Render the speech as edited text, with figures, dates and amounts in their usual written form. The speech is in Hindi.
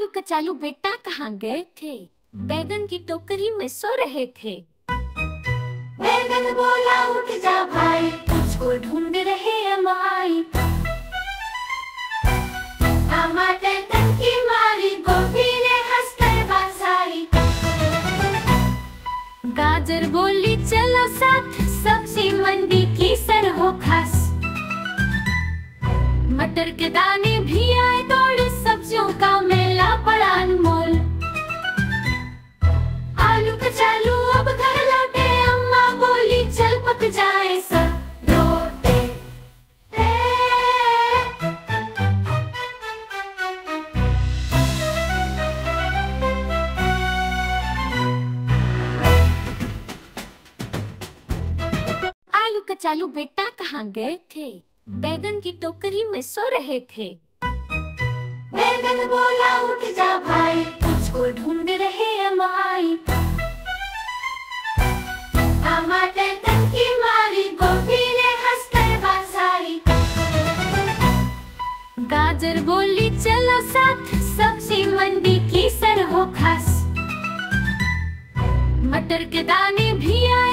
आलू कचालू बेटा कहाँ गए थे? बैगन की टोकरी में सो रहे थे। बैगन बोला उठ जा भाई, तुझको ढूंढ रहे अमाई। टमाटर टंकी मारी, गोभी ने हंसकर बसाई। गाजर बोली चलो साथ, सब्जी मंडी की सर हो खास। मटर के दाने भी आए दौड़े, सब्जियों का मेला बड़ा अनमोल। आलू कचालू अब घर लौटे, अम्मा बोली चल पक जाए सब रोटे। आलू कचालू बेटा कहाँ गए थे? बैगन की टोकरी में सो रहे थे। बैगन बोला उठ जा भाई, तुझको ढूंढ रहे अमाई। टमाटर टंकी मारी, गोभी ने हंसकर बसाई। गाजर बोली चलो साथ, सब्जी मंडी की सर हो खास। मटर के दाने भी